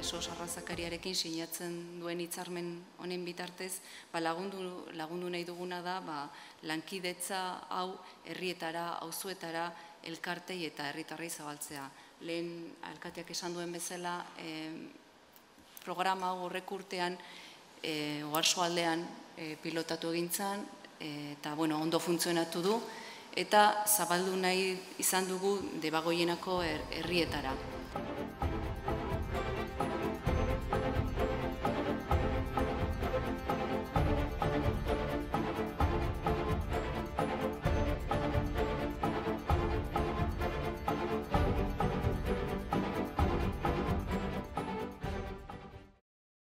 Sos Arrazakariarekin sinatzen duen hitzarmen honen bitartez, lagundu nahi duguna da lankidetza hau herrietara, auzoetara, elkartei eta herritarrei zabaltzea. Lehen alkateak esan duen bezala, programa hau horrek urtean Oarsoaldean pilotatu egintzan, eta ondo funtzionatu du, eta zabaldu nahi izan dugu Debagoienako herrietara.